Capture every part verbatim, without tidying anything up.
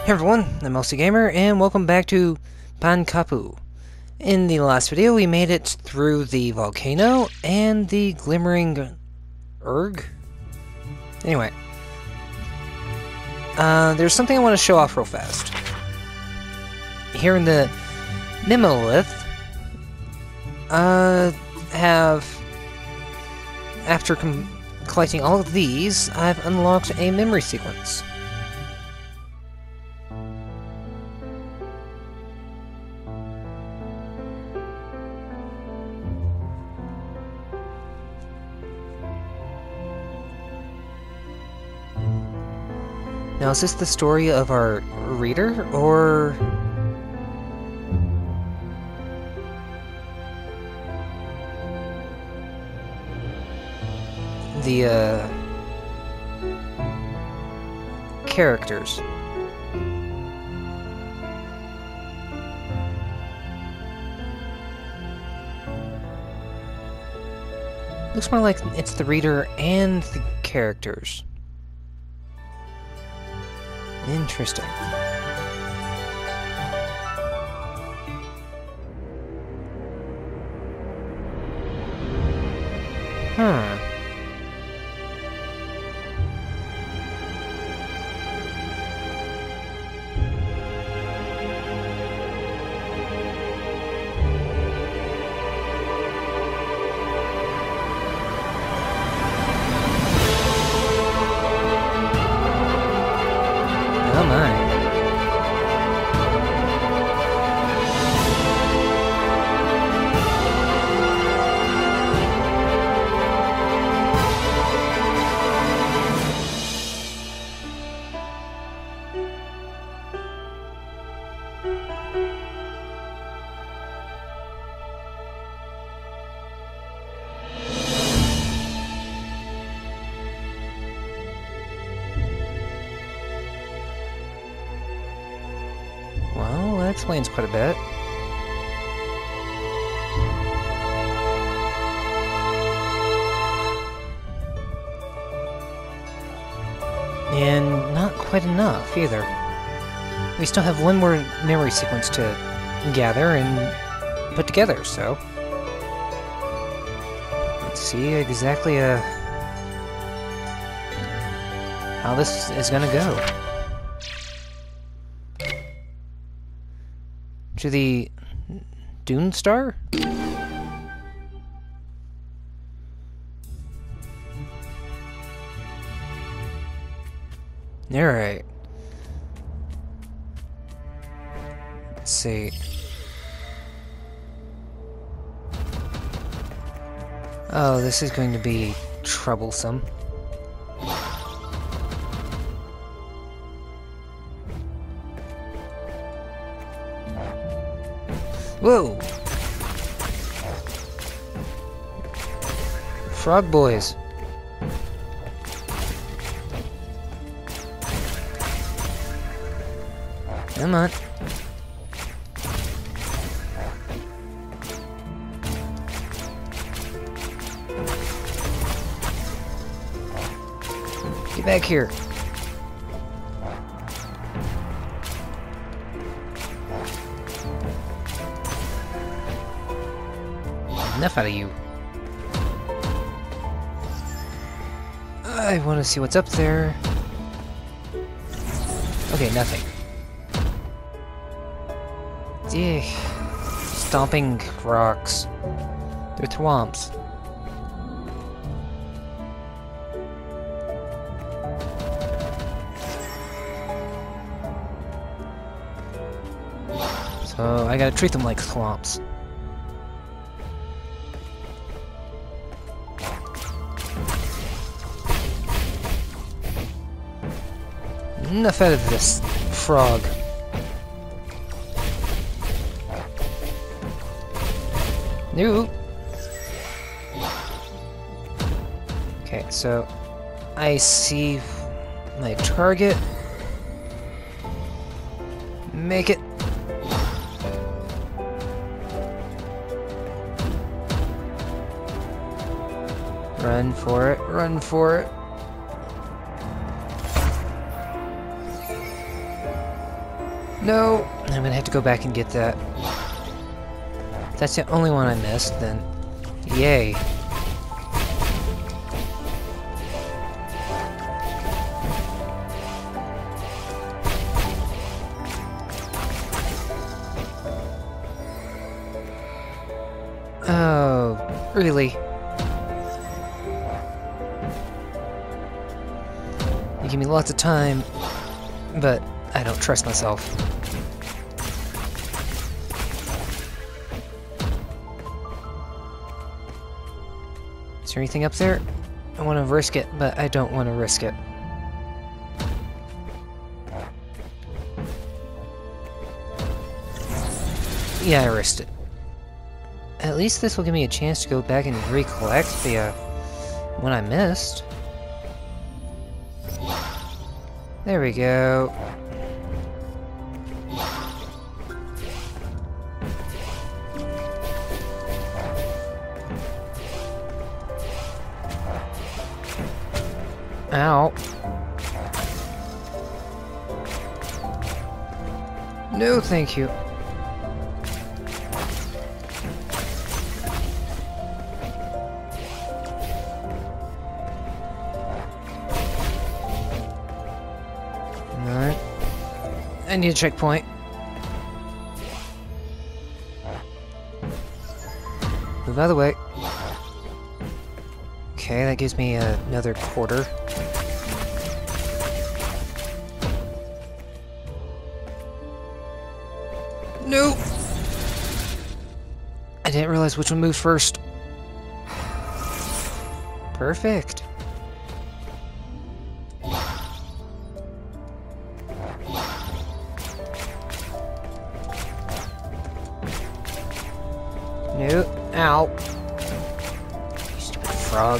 Hey everyone, I'm Elsie Gamer, and welcome back to Pankapu. In the last video, we made it through the volcano and the glimmering erg. Anyway, uh, there's something I want to show off real fast. Here in the Mimolith, uh, have after com collecting all of these, I've unlocked a memory sequence. Now, is this the story of our reader, or... the, uh... characters? Looks more like it's the reader and the characters. Interesting. Hmm. Oh my. Well, that explains quite a bit. And not quite enough, either. We still have one more memory sequence to gather and put together, so... let's see exactly uh, how this is gonna go. To the Dune Star? Alright. Let's see. Oh, this is going to be troublesome. Whoa! Frog boys. Come on. Get back here. Enough out of you. I want to see what's up there. Okay, nothing. Yeah. Stomping rocks. They're thwomps. So I gotta treat them like thwomps. Enough out of this frog. No. Okay, so I see my target. Make it. Run for it, run for it. No! I'm gonna have to go back and get that. If that's the only one I missed, then yay. Oh, really? You give me lots of time, but I don't trust myself. Is there anything up there? I want to risk it, but I don't want to risk it. Yeah, I risked it. At least this will give me a chance to go back and recollect the uh, one I missed. There we go. Ow. No, thank you. Alright. I need a checkpoint. Move out of the way. Okay, that gives me uh, another quarter. No! I didn't realize which one moved first. Perfect. No. Ow. You stupid frog.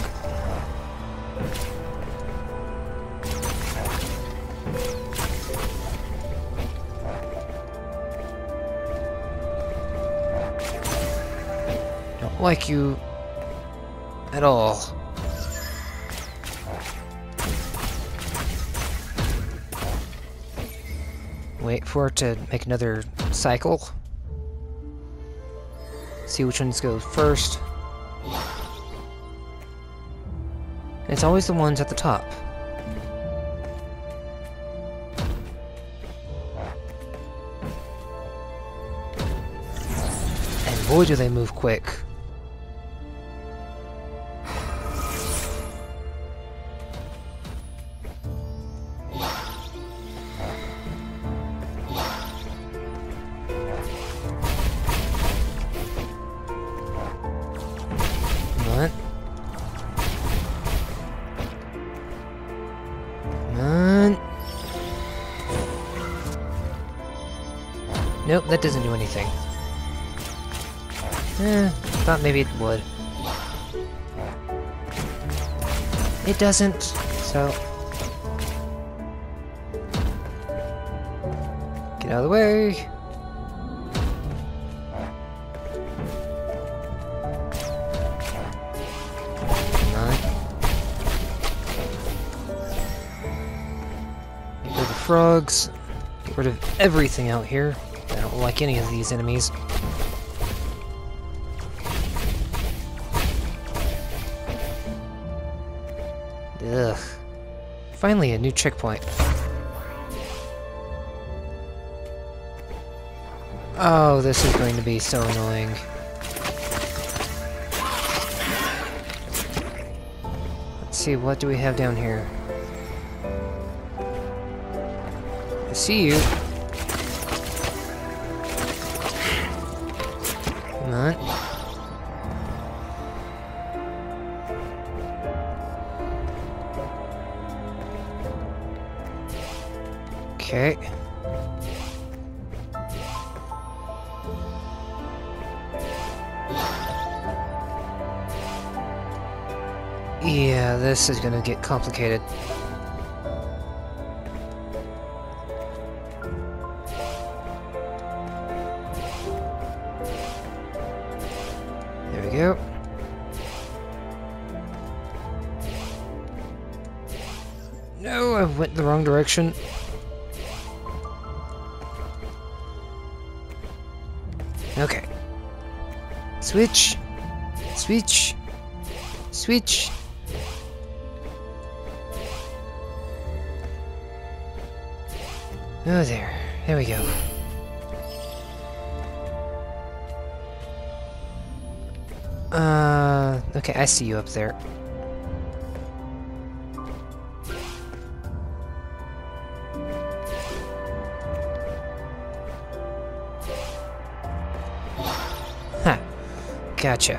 Don't like you at all. Wait for it to make another cycle. See which ones go first. It's always the ones at the top. And boy, do they move quick. What? Come on. Nope, that doesn't do anything. Eh, thought maybe it would. It doesn't, so... Get out of the way! Frogs. Get rid of everything out here. I don't like any of these enemies. Ugh. Finally, a new checkpoint. Oh, this is going to be so annoying. Let's see, what do we have down here? See you. Come on. Okay. Yeah, this is gonna get complicated. There we go. No, I went the wrong direction. Okay. Switch. Switch. Switch. Oh, there. There we go. Uh, okay, I see you up there. Huh. Gotcha.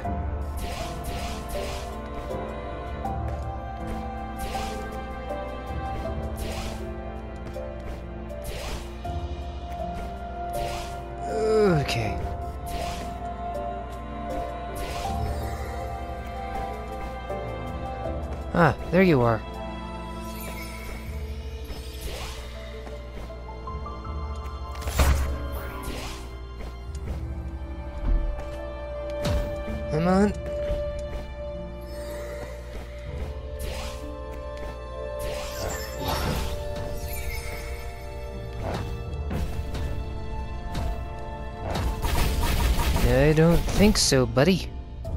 Okay. Ah, there you are. Come on. I don't think so, buddy.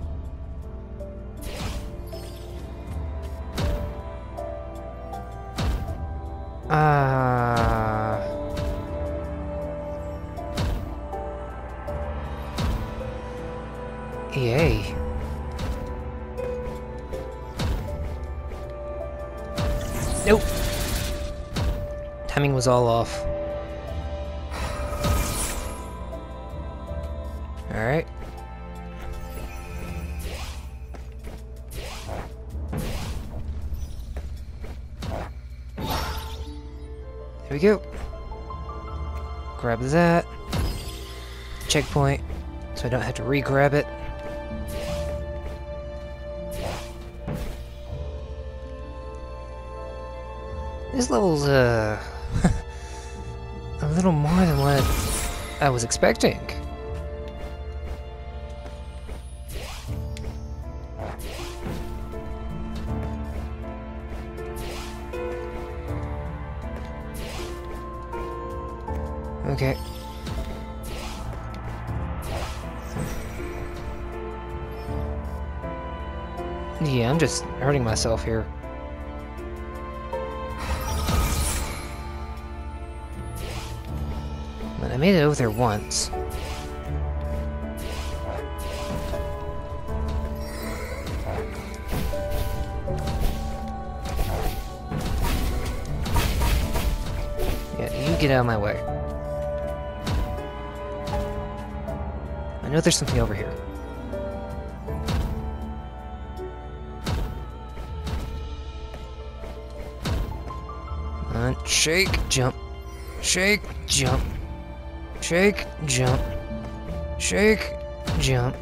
Ah. Uh... Yay. Nope. Timing was all off. Alright. There we go. Grab that. Checkpoint, so I don't have to re-grab it. This level's, uh... a little more than what I was expecting. Okay. Yeah, I'm just hurting myself here. But I made it over there once. Yeah, you get out of my way. I know there's something over here. Come on, shake, jump. Shake, jump. Shake, jump. Shake, jump.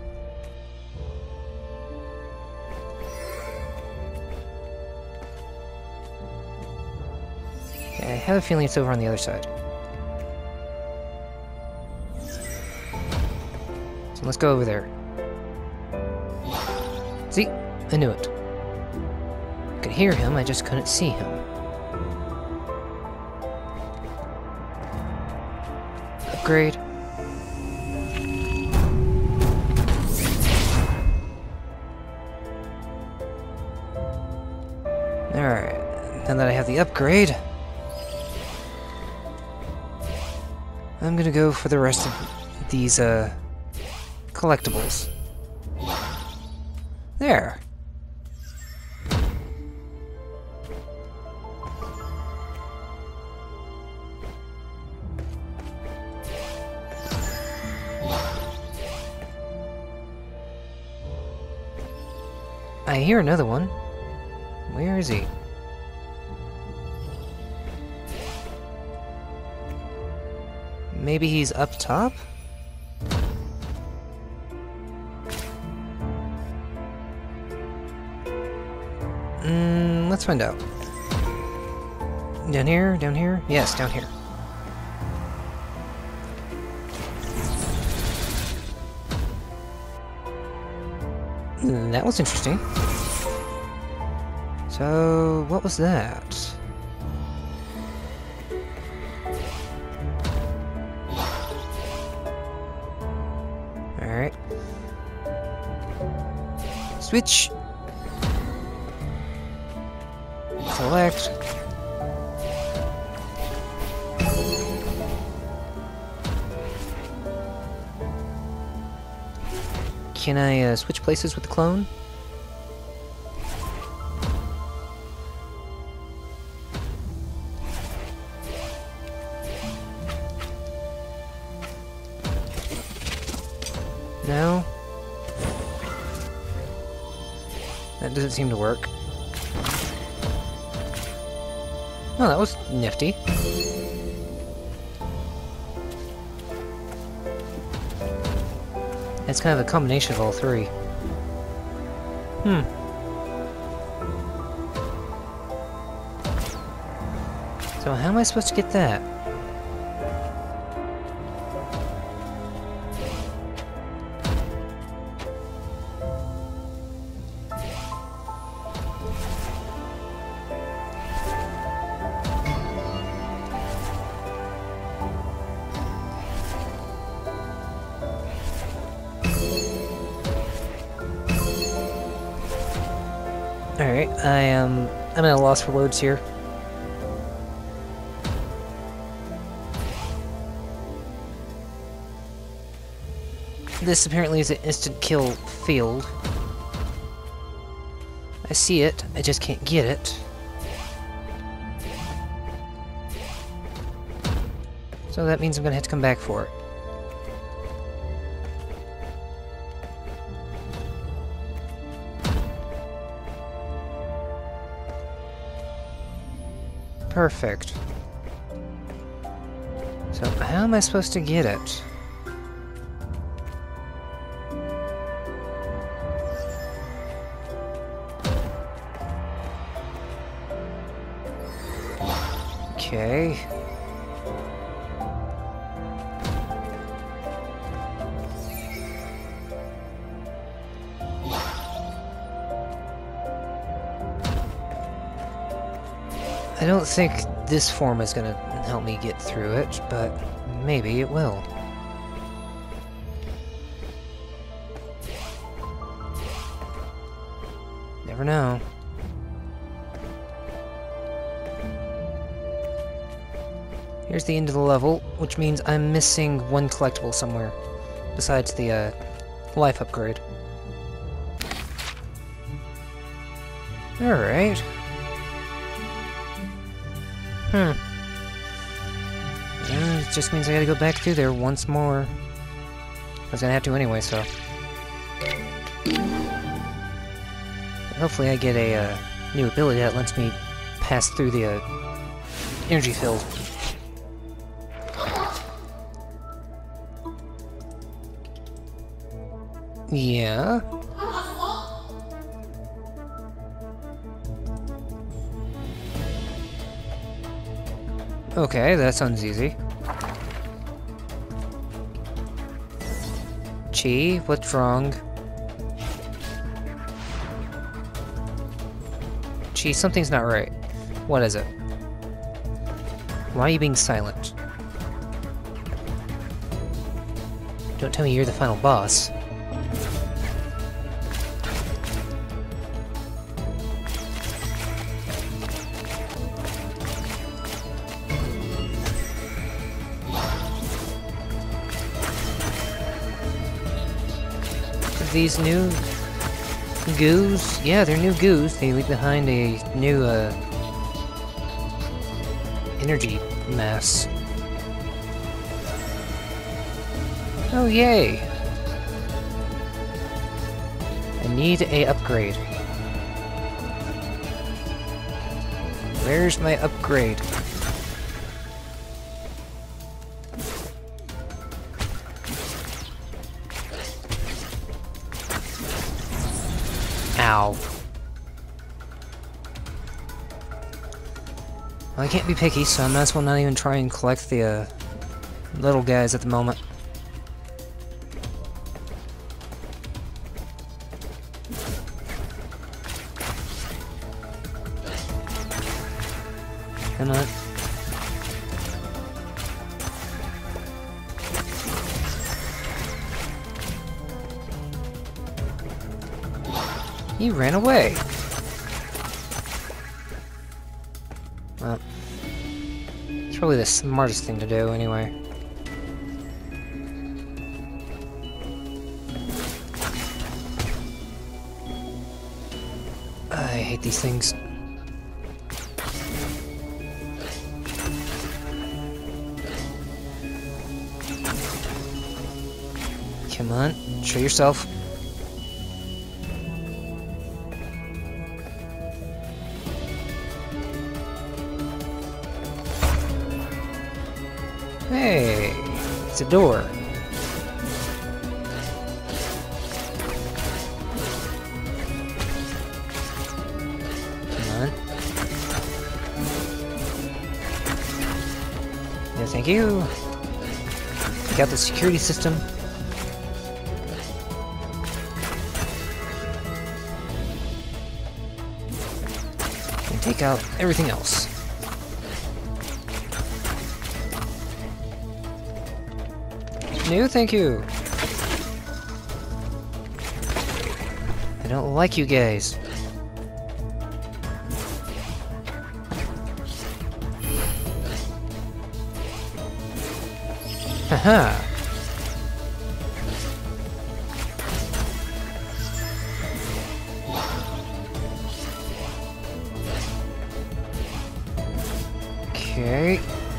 Okay, I have a feeling it's over on the other side. So let's go over there. See? I knew it. I could hear him, I just couldn't see him. Upgrade. Alright, now that I have the upgrade, I'm gonna go for the rest of these, uh, collectibles. There. I hear another one. Where is he? Maybe he's up top? Mm, let's find out. Down here? Down here? Yes, down here. Mm, that was interesting. So, what was that? switch. Select. Can I uh, switch places with the clone? No? That doesn't seem to work. Oh, that was nifty. It's kind of a combination of all three. Hmm. So how am I supposed to get that? Alright, I am... I'm at a loss for words here. This apparently is an instant kill field. I see it, I just can't get it. So that means I'm gonna have to come back for it. Perfect. So, how am I supposed to get it? Okay. I don't think this form is gonna help me get through it, but maybe it will. Never know. Here's the end of the level, which means I'm missing one collectible somewhere, besides the uh, life upgrade. Alright. Hmm. Uh, it just means I gotta go back through there once more. I was gonna have to anyway, so... Hopefully I get a uh, new ability that lets me pass through the uh, energy field. Yeah? Okay, that sounds easy. Chii, what's wrong? Chii, something's not right. What is it? Why are you being silent? Don't tell me you're the final boss. These new goos? Yeah, they're new goos. They leave behind a new, uh, energy mass. Oh, yay! I need a upgrade. Where's my upgrade? Ow. Well, I can't be picky, so I might as well not even try and collect the, uh, little guys at the moment. Come on. He ran away. Well, it's probably the smartest thing to do, anyway. I hate these things. Come on, show yourself. Hey, it's a door. Come on. Yeah, thank you. Take out the security system. And take out everything else. No, thank you. I don't like you guys. Haha. Okay.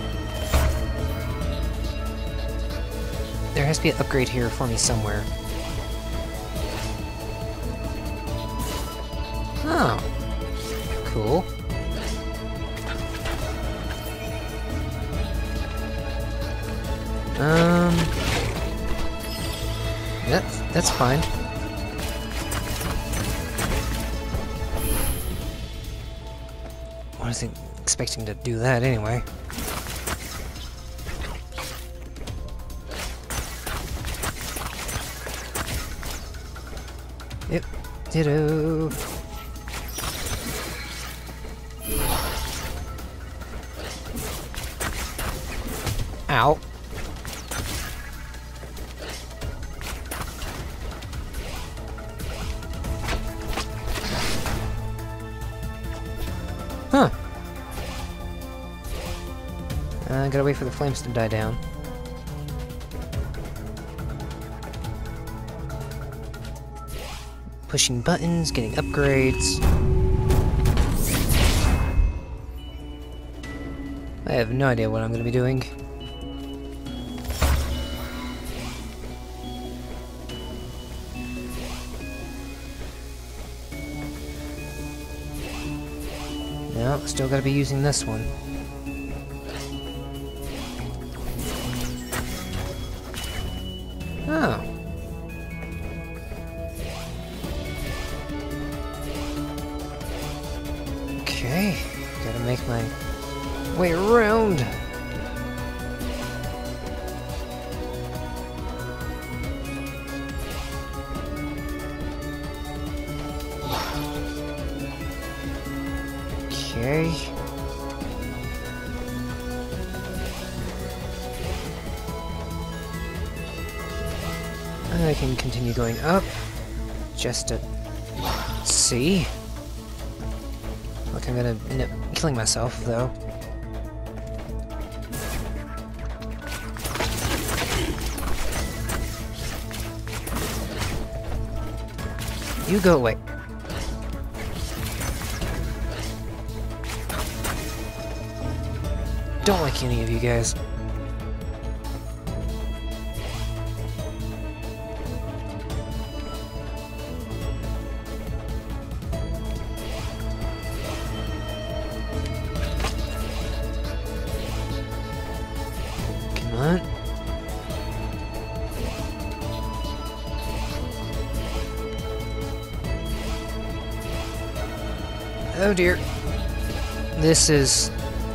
There has to be an upgrade here for me somewhere. Oh. Cool. Um... That's, that's fine. I wasn't expecting to do that anyway. Yep. Ditto. Ow. Huh. Uh, gotta wait for the flames to die down. Pushing buttons, getting upgrades. I have no idea what I'm gonna be doing. No, still gotta be using this one. Oh. Okay, gotta make my way around. Okay. I can continue going up, just to see. Look, I'm gonna end up killing myself, though. You go away. Don't like any of you guys. Come on. Oh dear. This is...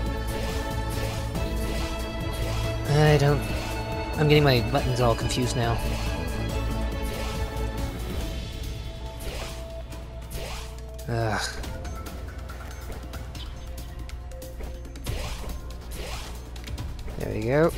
I don't... I'm getting my buttons all confused now. Ugh. There we go.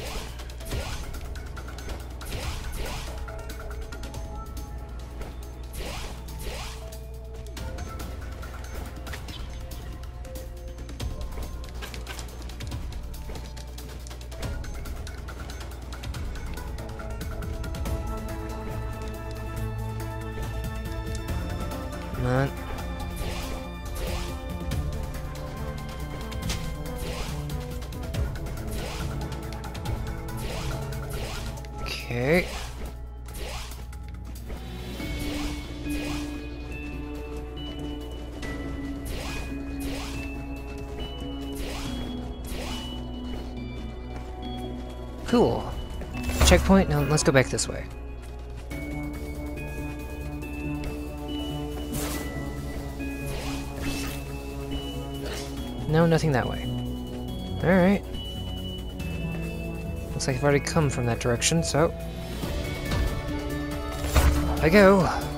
Okay. Cool. Checkpoint. Now let's go back this way. No, nothing that way. Alright. Looks like I've already come from that direction, so... I go.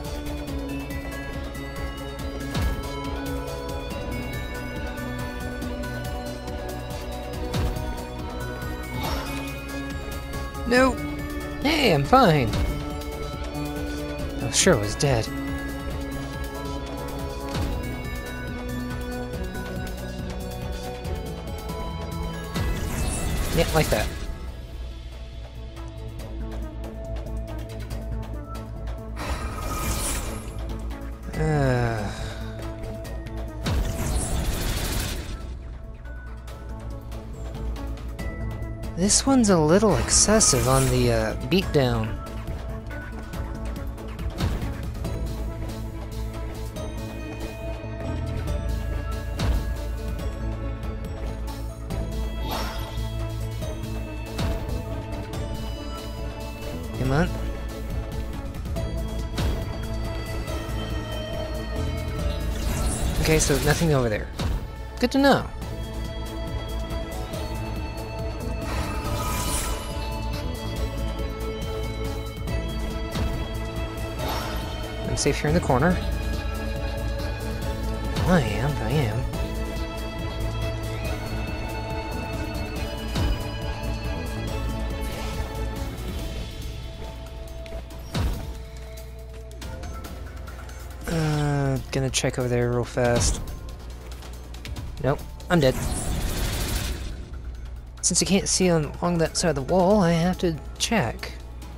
No! Hey, I'm fine! I was sure I was dead. Yeah, like that. Uh... This one's a little excessive on the uh, beatdown. Come on. Okay, so nothing over there. Good to know. I'm safe here in the corner. I am, I am. Uh, gonna check over there real fast. Nope, I'm dead. Since I can't see on along that side of the wall, I have to check.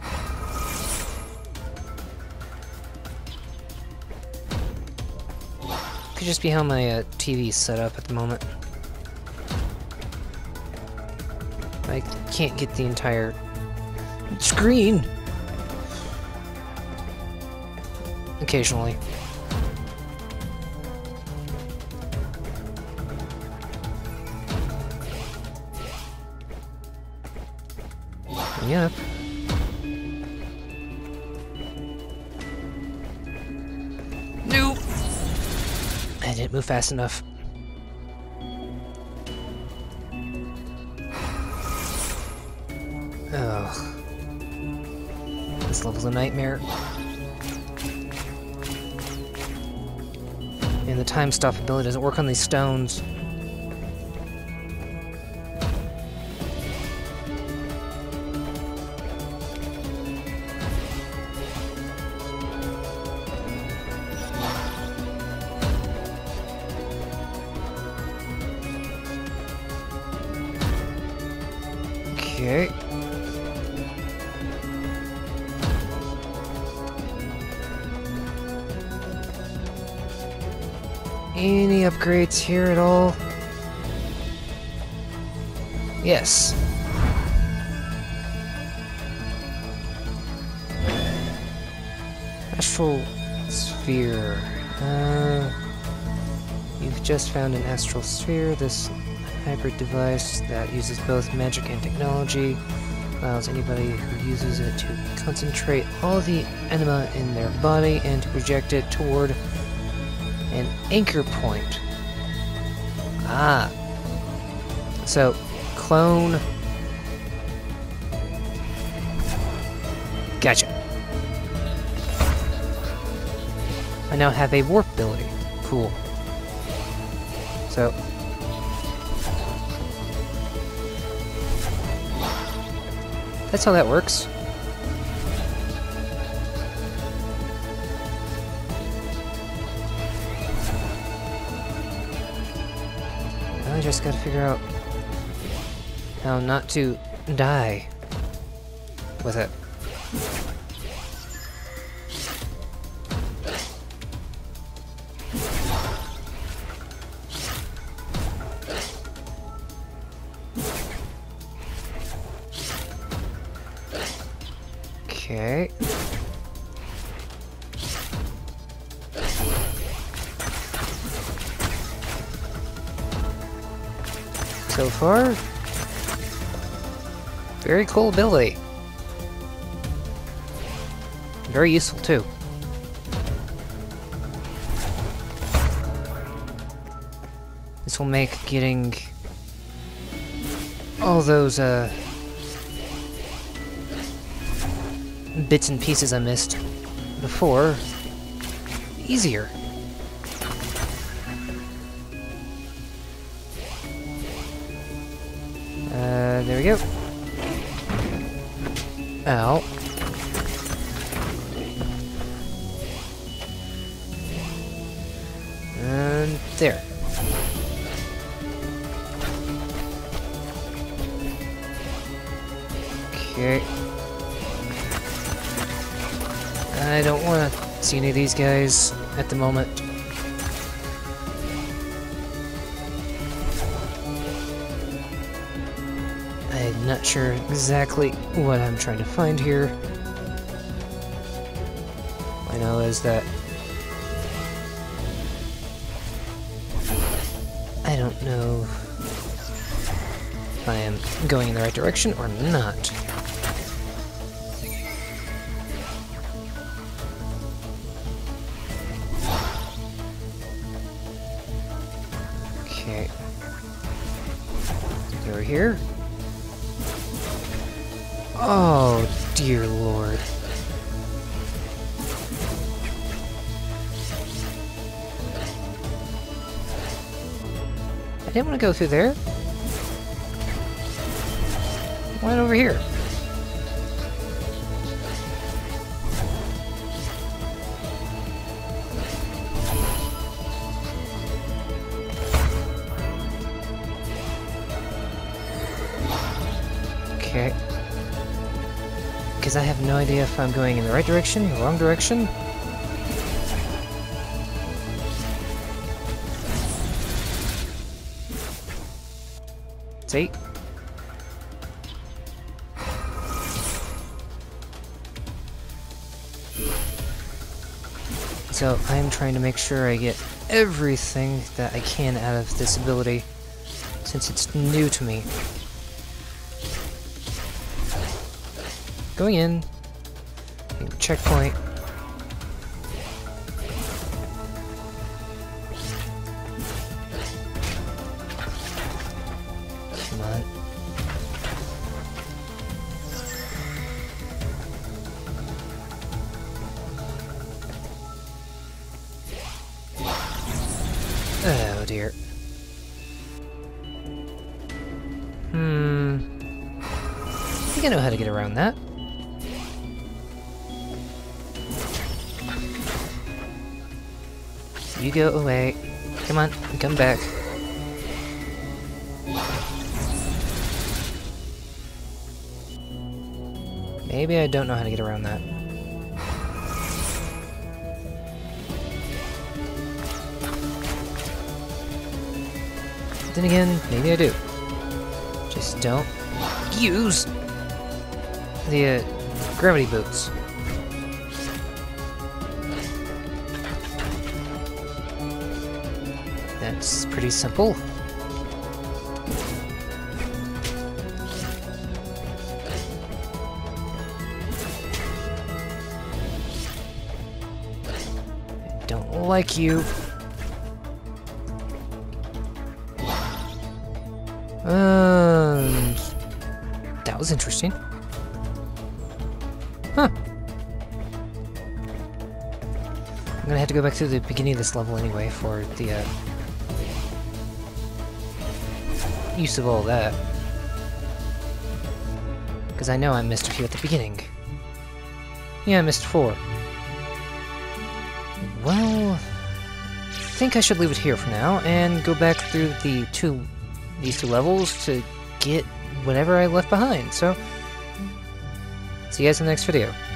Could just be how my uh, T V's set up at the moment. I can't get the entire screen. Occasionally. Yep. No! I didn't move fast enough. Oh. This level's a nightmare. And the time stop ability doesn't work on these stones. Okay. Any upgrades here at all? Yes. Astral sphere. Uh, you've just found an astral sphere. This hybrid device that uses both magic and technology allows anybody who uses it to concentrate all the anima in their body and to project it toward an anchor point. Ah. So, clone. Gotcha. I now have a warp ability. Cool. So. That's how that works. I just gotta figure out how not to die with it. Okay. So far, very cool ability. Very useful too. This will make getting all those uh, bits and pieces I missed before easier. Uh, there we go. Ow. And there. Okay. I don't want to see any of these guys at the moment. I'm not sure exactly what I'm trying to find here. All I know is that I don't know if I am going in the right direction or not. Okay. Over here. Oh, dear lord. I didn't want to go through there. I went over here. Okay. Because I have no idea if I'm going in the right direction, the wrong direction. See? So I'm trying to make sure I get everything that I can out of this ability, since it's new to me. Going in, checkpoint. Come on. Oh dear. Hmm. I think I know how to get around that. You go away. Come on, come back. Maybe I don't know how to get around that. Then again, maybe I do. Just don't use the uh, gravity boots. That's pretty simple. I don't like you. Um, that was interesting. Huh. I'm gonna have to go back to the beginning of this level anyway for the uh, use of all that. Because I know I missed a few at the beginning. Yeah, I missed four. Well, I think I should leave it here for now and go back through the two, these two levels to get whatever I left behind. So, see you guys in the next video.